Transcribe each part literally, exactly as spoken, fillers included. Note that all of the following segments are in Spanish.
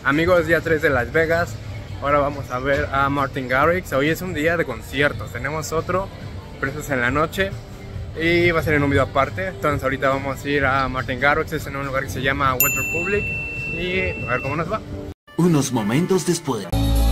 Amigos, día tres de Las Vegas. Ahora vamos a ver a Martin Garrix. Hoy es un día de conciertos. Tenemos otro, pero eso es en la noche y va a ser en un video aparte. Entonces ahorita vamos a ir a Martin Garrix. Es en un lugar que se llama Wet Republic y a ver cómo nos va. Unos momentos después.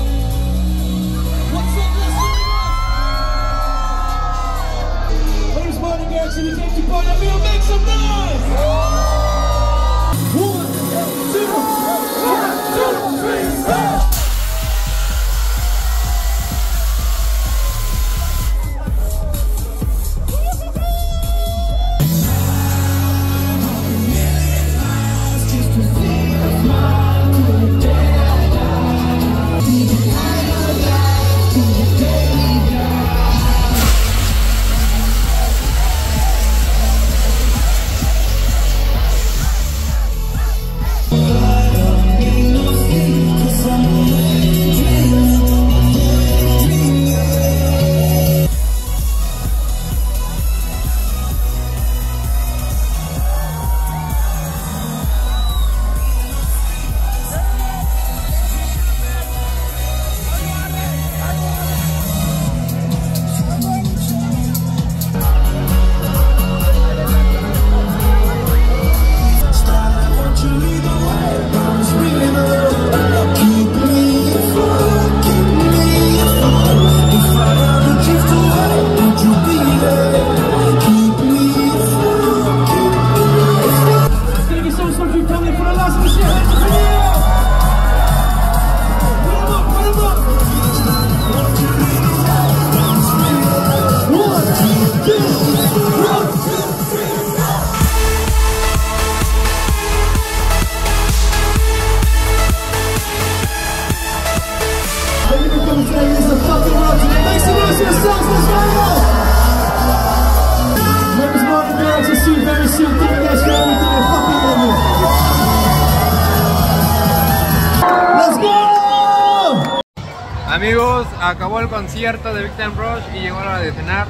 Amigos, acabó el concierto de Big Time Rush y llegó la hora de cenar.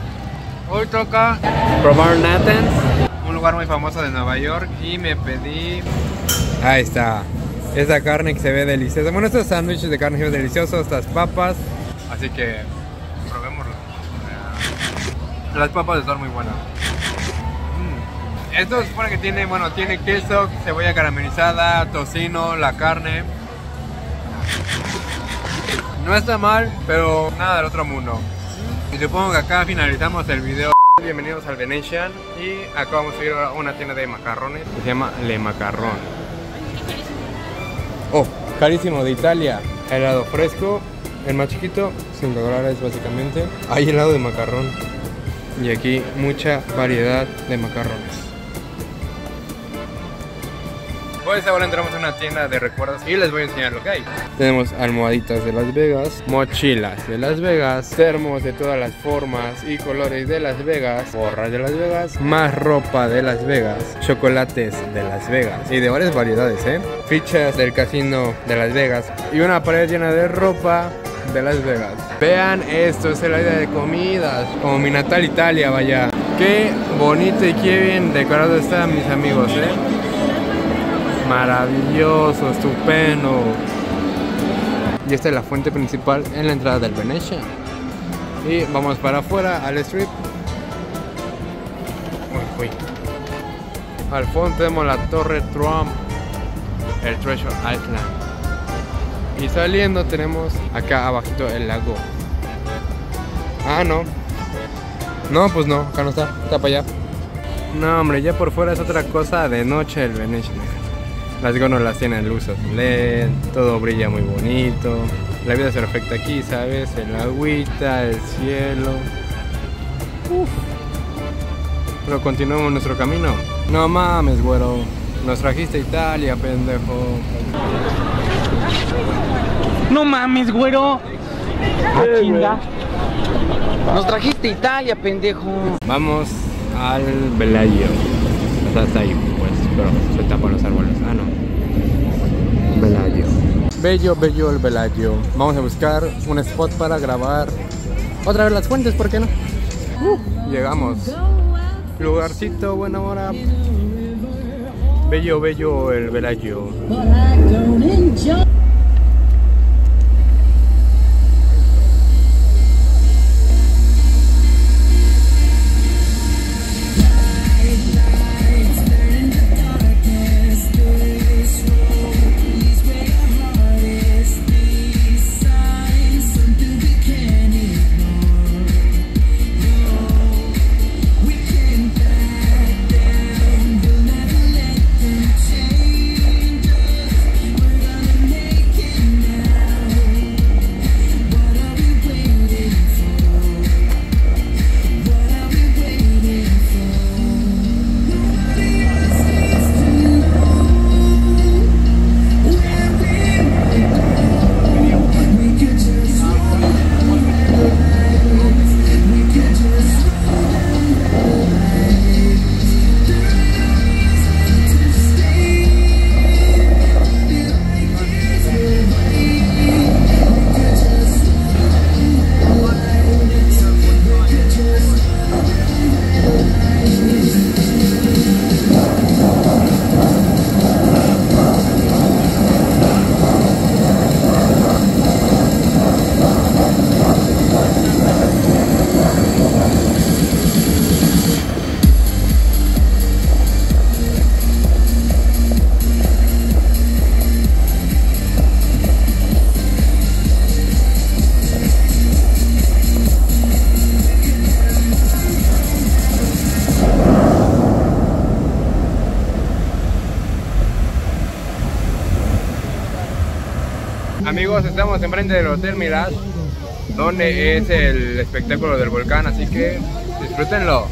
Hoy toca probar Nathan's, un lugar muy famoso de Nueva York, y me pedí... Ahí está, esta carne que se ve deliciosa. Bueno, estos sándwiches de carne se ven deliciosos, estas papas, así que probémoslo. Las papas están muy buenas. Mm. Esto se supone que tiene, bueno, tiene queso, cebolla caramelizada, tocino, la carne. No está mal, pero nada del otro mundo. Y supongo que acá finalizamos el video. Bienvenidos al Venetian. Y acá vamos a ir a una tienda de macarrones que se llama Le Macarrón. Oh, carísimo, de Italia. Helado fresco, el más chiquito, cinco dólares básicamente. Hay helado de macarrón. Y aquí mucha variedad de macarrones. Pues ahora entramos a una tienda de recuerdos y les voy a enseñar lo que hay. Tenemos almohaditas de Las Vegas, mochilas de Las Vegas, termos de todas las formas y colores de Las Vegas, gorras de Las Vegas, más ropa de Las Vegas, chocolates de Las Vegas y de varias variedades, ¿eh? Fichas del casino de Las Vegas y una pared llena de ropa de Las Vegas. Vean esto, es el área de comidas, como mi natal Italia, vaya. Qué bonito y qué bien decorado están mis amigos, ¿eh? Maravilloso, estupendo. Y esta es la fuente principal en la entrada del Venetian. Y vamos para afuera al strip. Uy, uy. Al fondo tenemos la Torre Trump, el Treasure Island. Y saliendo tenemos acá abajito el lago. Ah, no. No, pues no, acá no está, está para allá. No, hombre, ya por fuera es otra cosa de noche el Venetian. Las góndolas tienen luces L E D, todo brilla muy bonito. La vida es perfecta aquí, ¿sabes? El agüita, el cielo. Uf. Pero continuamos nuestro camino. No mames, güero. Nos trajiste a Italia, pendejo. No mames, güero. Ah, chinga. Nos trajiste a Italia, pendejo. Vamos al Bellagio. Hasta ahí, pues, pero se tapan los árboles. Ah, no. Bellagio. Bello, bello el Bellagio. Vamos a buscar un spot para grabar otra vez las fuentes, ¿por qué no? Uh, llegamos. Lugarcito, buena hora. Bello, bello el Bellagio. Amigos, estamos enfrente del Hotel Mirage, donde es el espectáculo del volcán, así que disfrútenlo.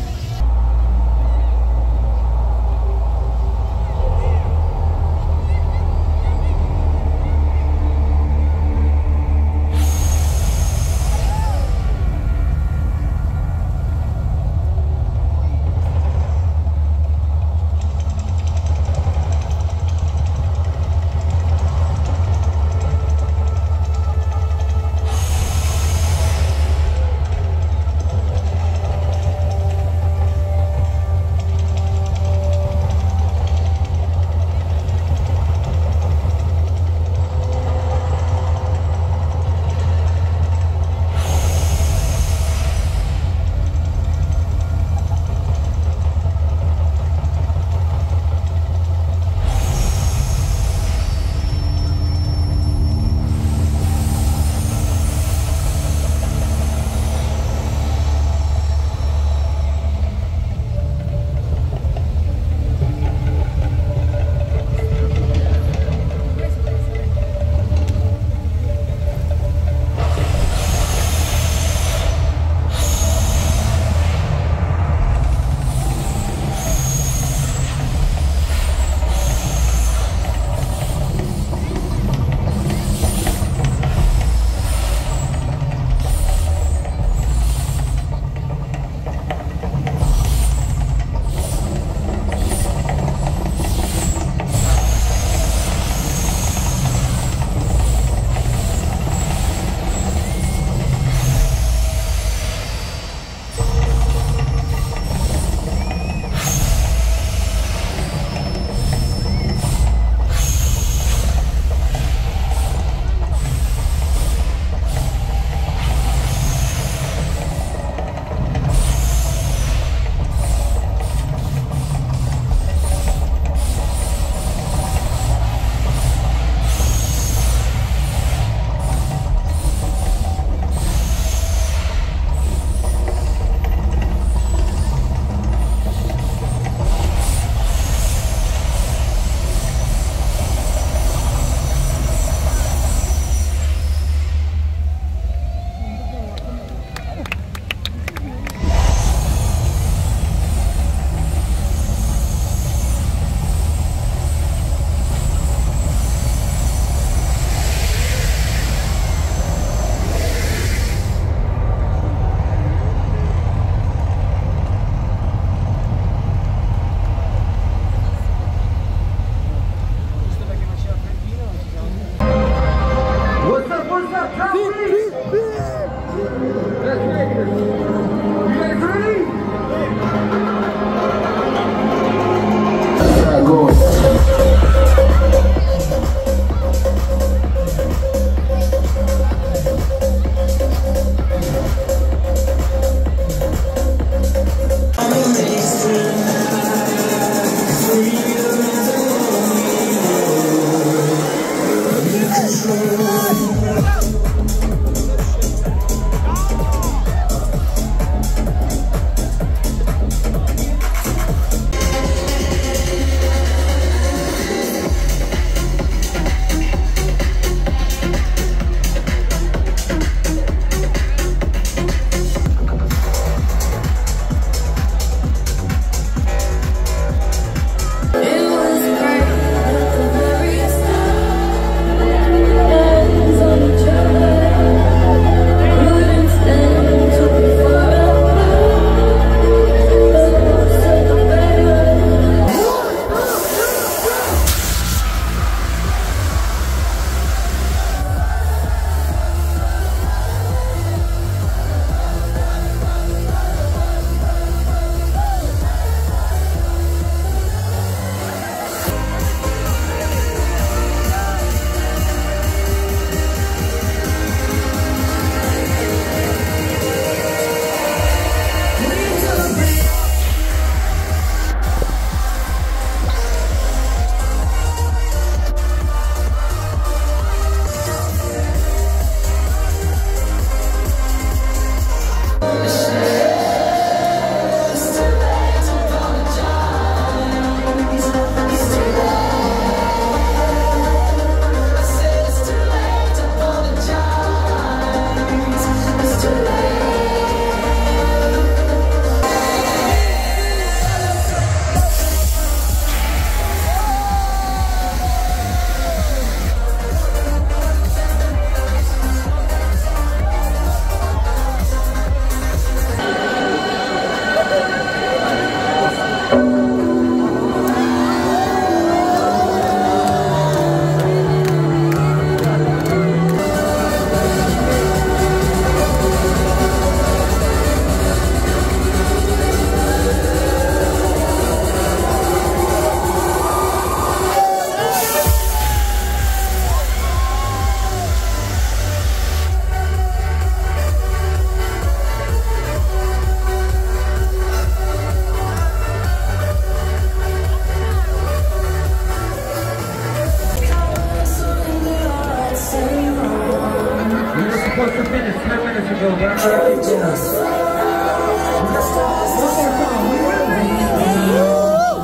supposed to finish ten minutes ago, but I'm gonna keep going. One more song, we will.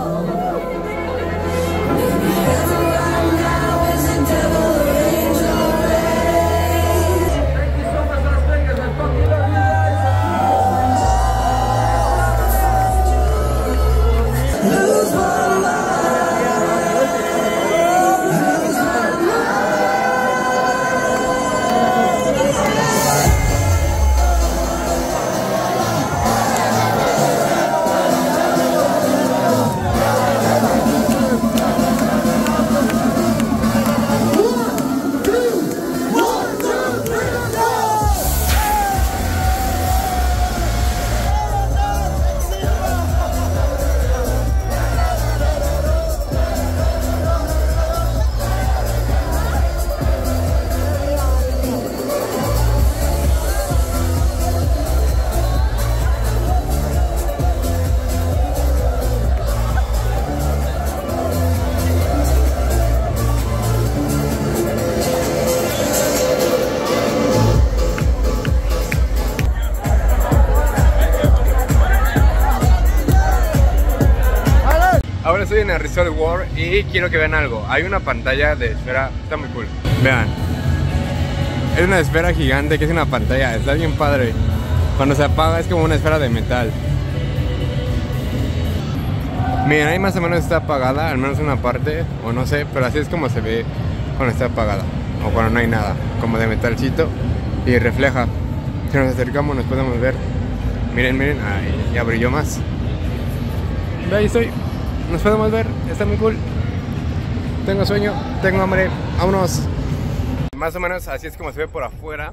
Ahora estoy en el Resort World y quiero que vean algo. Hay una pantalla de esfera, está muy cool. Vean, es una esfera gigante que es una pantalla, está bien padre. Cuando se apaga es como una esfera de metal. Miren, ahí más o menos está apagada, al menos una parte, o no sé, pero así es como se ve cuando está apagada, o cuando no hay nada, como de metalcito, y refleja. Si nos acercamos nos podemos ver. Miren, miren, ahí ya brilló más. Ve, ahí estoy. Nos podemos ver, está muy cool. Tengo sueño, tengo hambre, vámonos. Más o menos así es como se ve por afuera.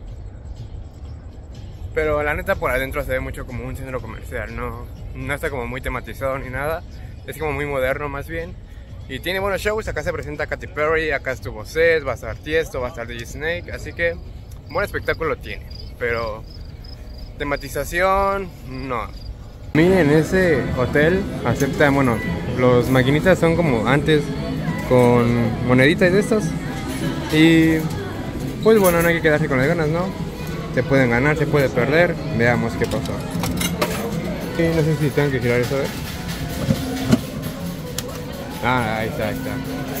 Pero la neta por adentro se ve mucho como un centro comercial. No, no está como muy tematizado ni nada. Es como muy moderno más bien. Y tiene buenos shows, acá se presenta Katy Perry, acá estuvo Seth, va a estar Tiesto, va a estar D J Snake. Así que buen espectáculo tiene. Pero tematización, no. Miren, ese hotel acepta, bueno, los maquinitas son como antes con moneditas de estos. Y pues bueno, no hay que quedarse con las ganas, ¿no? Se pueden ganar, se puede perder. Veamos qué pasó. Y no sé si tengo que girar eso, ¿eh? Ah, ahí está, ahí está.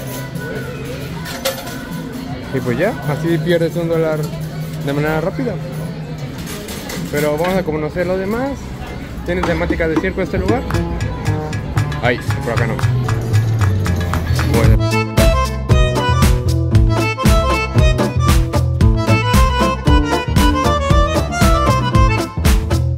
Y pues ya, así pierdes un dólar de manera rápida. Pero vamos a conocer lo demás. ¿Tiene temática de circo este lugar? Ay, por acá no. Bueno.